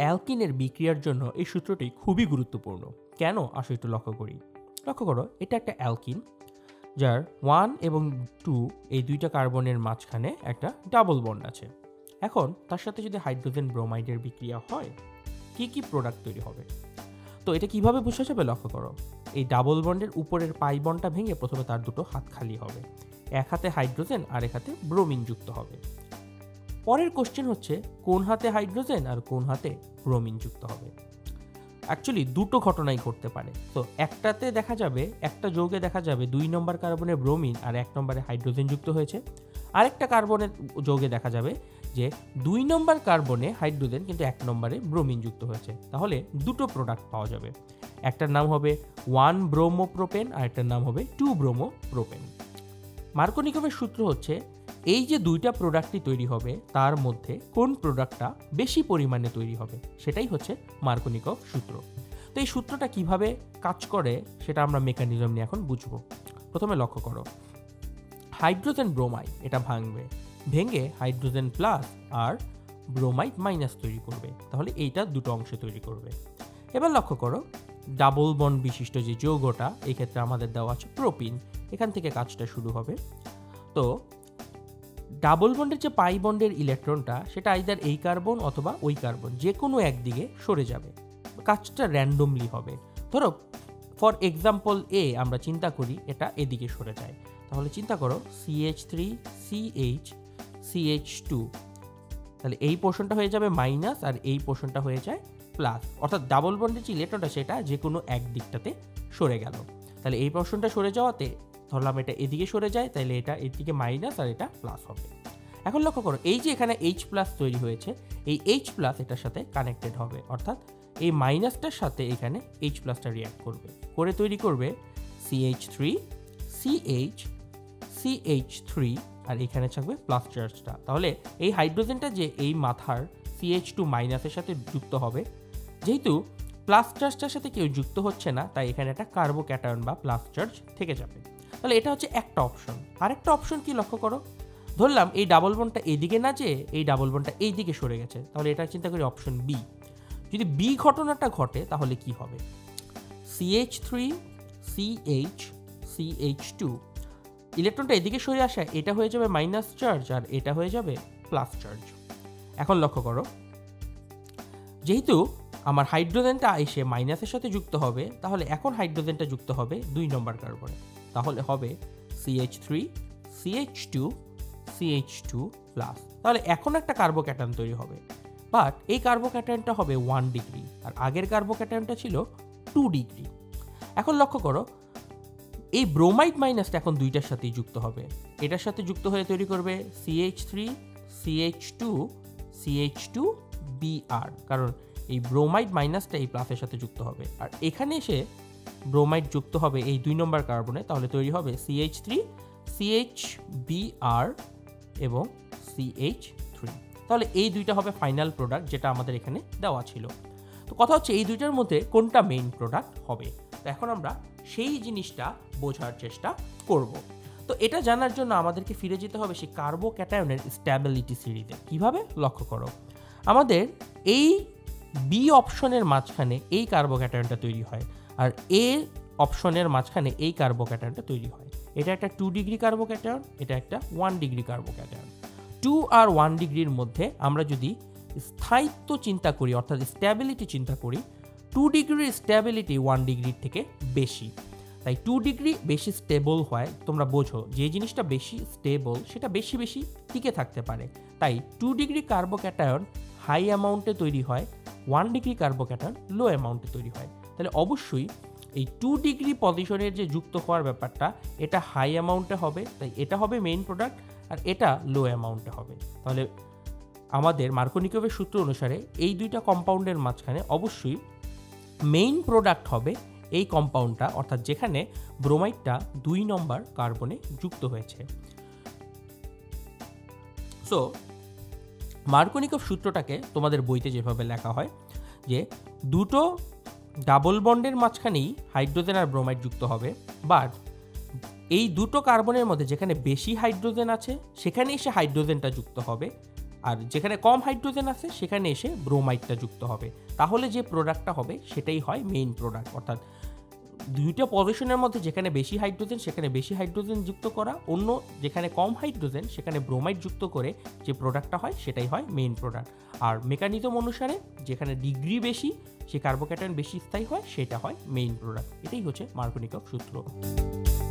অ্যালকিনের বিক্রিয়ার জন্য এই সূত্রটি খুবই গুরুত্বপূর্ণ। কেন আসো একটু লক্ষ্য করি। লক্ষ্য করো, এটা একটা অ্যালকিন যার 1 এবং 2 এই দুইটা কার্বনের মাঝখানে একটা ডাবল বন্ড আছে। এখন তার সাথে যদি হাইড্রোজেন ব্রোমাইডের বিক্রিয়া হয়, কি কি প্রোডাক্ট তৈরি হবে? তো এটা কিভাবে বোঝা যাবে? লক্ষ্য করো, এই ডাবল বন্ডের উপরের পাই বন্ডটা ভেঙে প্রথমে তার দুটো হাত খালি হবে, এক হাতে হাইড্রোজেন আর এক হাতে ব্রোমিন যুক্ত হবে। পরের কোশ্চেন হচ্ছে কোন হাতে হাইড্রোজেন আর কোন হাতে ব্রোমিন যুক্ত হবে। অ্যাকচুয়ালি দুটো ঘটনাই ঘটতে পারে। তো একটাতে দেখা যাবে, একটা যৌগে দেখা যাবে 2 নম্বর কার্বনে ব্রোমিন আর 1 নম্বরে হাইড্রোজেন যুক্ত হয়েছে। আরেকটা কার্বনের যৌগে দেখা যাবে যে 2 নম্বর কার্বনে হাইড্রোজেন কিন্তু 1 নম্বরে ব্রোমিন যুক্ত হয়েছে। তাহলে দুটো প্রোডাক্ট পাওয়া যাবে, একটার নাম হবে 1 ব্রোমোপ্রোপেন আর একটার নাম হবে 2 ব্রোমোপ্রোপেন। মার্কোনিকভের সূত্র হচ্ছে এই যে দুইটা প্রোডাক্টই তৈরি হবে তার মধ্যে কোন প্রোডাক্টটা বেশি পরিমাণে তৈরি হবে, সেটাই হচ্ছে মার্কোনিকভ সূত্র। তো এই সূত্রটা কিভাবে কাজ করে সেটা আমরা মেকানিজম নিয়ে এখন বুঝবো। প্রথমে লক্ষ্য করো, হাইড্রোজেন ব্রোমাইড এটা ভাঙবে, ভেঙে হাইড্রোজেন প্লাস আর ব্রোমাইড মাইনাস তৈরি করবে। তাহলে এইটা দুটো অংশে তৈরি করবে। এবার লক্ষ্য করো, ডাবল বন্ড বিশিষ্ট যে যৌগটা, এই ক্ষেত্রে আমাদের দেওয়া আছে প্রোপিন, এখান থেকে কাজটা শুরু হবে। তো ডাবল বন্ডের যে পাই বন্ডের ইলেকট্রনটা, সেটা আইদার এই কার্বন অথবা ওই কার্বন যে কোনো একদিকে সরে যাবে, কাজটা র্যান্ডমলি হবে। ধরো ফর এক্সাম্পল এ আমরা চিন্তা করি এটা এদিকে সরে যায়, তাহলে চিন্তা করো CH3 CH CH2, তাহলে এই পোর্শনটা হয়ে যাবে মাইনাস আর এই পোর্শনটা হয়ে যায় প্লাস, অর্থাৎ ডাবল বন্ডের যে ইলেকট্রনটা সেটা যে কোনো এক দিকটাতে সরে গেল। তাহলে এই পোর্শনটা সরে যাওয়াতে ধরলাম এটা এদিকে সরে যায়, তাহলে এটা এদিকে মাইনাস আর এটা প্লাস হবে। এখন লক্ষ্য করো, এই যে এখানে H প্লাস তৈরি হয়েছে, এই H প্লাস এটার সাথে কানেক্টেড হবে, অর্থাৎ এই মাইনাসটার সাথে এখানে H প্লাসটা রিঅ্যাক্ট করবে, করে তৈরি করবে CH3 CH CH3 আর এখানে থাকবে প্লাস চার্জটা। তাহলে এই হাইড্রোজেনটা যে এই মাথার CH2 মাইনাসের সাথে যুক্ত হবে, যেহেতু প্লাস চার্জটার সাথে কেউ যুক্ত হচ্ছে না, তাই এখানে একটা কার্বোক্যাটায়ন বা প্লাস চার্জ থেকে যাবে। তাহলে এটা হচ্ছে একটা অপশন। আরেকটা অপশন কি লক্ষ্য করো, ধরলাম এই ডাবল বন্ডটা এইদিকে না যেয়ে এই ডাবল বন্ডটা এই দিকে সরে গেছে, তাহলে এটা চিন্তা করি অপশন বি। যদি বি ঘটনাটা ঘটে তাহলে কি হবে? CH3 CH CH2 ইলেকট্রনটা এদিকে সরে আসা, এটা হয়ে যাবে মাইনাস চার্জ আর এটা হয়ে যাবে প্লাস চার্জ। এখন লক্ষ্য করো, যেহেতু আমার হাইড্রোজেনটা এসে মাইনাসের সাথে যুক্ত হবে, তাহলে এখন হাইড্রোজেনটা যুক্ত হবে 2 নম্বর কার্বনে, তাহলে হবে CH3 CH2 CH2 প্লাস। তাহলে এখন একটা কার্বোক্যাটায়ন তৈরি হবে, বাট এই কার্বোক্যাটায়নটা হবে 1 ডিগ্রি আর আগের কার্বোক্যাটায়নটা ছিল 2 ডিগ্রি। এখন লক্ষ্য করো, এই ব্রোমাইড মাইনাসটা এখন দুইটার সাথেই যুক্ত হবে, এটার সাথে যুক্ত হয়ে তৈরি করবে CH3 CH2 CH2 Br, কারণ এই ব্রোমাইড মাইনাসটা এই প্লাসের সাথে যুক্ত হবে, আর এখানে এসে ব্রোমাইড যুক্ত হবে এই 2 নম্বর কার্বনে, তাহলে তৈরি হবে CH3 CHBr এবং CH3। তাহলে এই দুইটা হবে ফাইনাল প্রোডাক্ট যেটা আমাদের এখানে দেওয়া ছিল। তো কথা হচ্ছে এই দুইটার মধ্যে কোনটা মেইন প্রোডাক্ট হবে। তো এখন আমরা সেই জিনিসটা বোঝার চেষ্টা করব। তো এটা জানার জন্য আমাদেরকে ফিরে যেতে হবে সেই কার্বোক্যাটায়নের স্ট্যাবিলিটি সিরিজে। কিভাবে? লক্ষ্য করো, আমাদের এই বি অপশনের মাঝখানে এই কার্বোক্যাটায়নটা তৈরি হয় আর এ অপশনের মাঝখানে এই কার্বোক্যাটায়নটা তৈরি হয়। এটা একটা 2 ডিগ্রি কার্বোক্যাটায়ন, এটা একটা 1 ডিগ্রি কার্বোক্যাটায়ন। 2 আর 1 ডিগ্রির মধ্যে আমরা যদি স্থায়িত্ব চিন্তা করি, অর্থাৎ স্ট্যাবিলিটি চিন্তা করি, 2 ডিগ্রির স্ট্যাবিলিটি 1 ডিগ্রির থেকে বেশি। তাই 2 ডিগ্রি বেশি স্টেবল হয়। তোমরা বোঝো যে জিনিসটা বেশি স্টেবল সেটা বেশি বেশি টিকে থাকতে পারে। তাই 2 ডিগ্রি কার্বোক্যাটায়ন হাই অ্যামাউন্টে তৈরি হয়, 1 ডিগ্রি কার্বোক্যাটায়ন লো অ্যামাউন্টে তৈরি হয়। তাহলে অবশ্যই এই 2 ডিগ্রি পজিশনের যে যুক্ত হওয়ার ব্যাপারটা, এটা হাই অ্যামাউন্টে হবে, তাই এটা হবে মেইন প্রোডাক্ট, আর এটা লো অ্যামাউন্টে হবে। তাহলে আমাদের মার্কোনিকভের সূত্র অনুসারে এই দুইটা কম্পাউন্ডের মাঝখানে অবশ্যই মেইন প্রোডাক্ট হবে এই কম্পাউন্ডটা, অর্থাৎ যেখানে ব্রোমাইডটা 2 নম্বর কার্বনে যুক্ত হয়েছে। সো মার্কোনিকভ সূত্রটাকে তোমাদের বইতে যেভাবে লেখা হয় যে দুটো ডাবল বন্ডের মাঝখানেই হাইড্রোজেন আর ব্রোমাইড যুক্ত হবে, বাট এই দুটো কার্বনের মধ্যে যেখানে বেশি হাইড্রোজেন আছে সেখানে এসে হাইড্রোজেনটা যুক্ত হবে, আর যেখানে কম হাইড্রোজেন আছে সেখানে এসে ব্রোমাইডটা যুক্ত হবে, তাহলে যে প্রোডাক্টটা হবে সেটাই হয় মেইন প্রোডাক্ট। অর্থাৎ দুইটা পজিশনের মধ্যে যেখানে বেশি হাইড্রোজেন সেখানে বেশি হাইড্রোজেন যুক্ত করা, অন্য যেখানে কম হাইড্রোজেন সেখানে ব্রোমাইড যুক্ত করে যে প্রোডাক্টটা হয় সেটাই হয় মেইন প্রোডাক্ট। আর মেকানিজম অনুসারে যেখানে ডিগ্রি বেশি, সে কার্বোক্যাটায়ন বেশি স্থায়ী হয়, সেটা হয় মেইন প্রোডাক্ট। এটাই হচ্ছে মার্কোনিকভ সূত্র।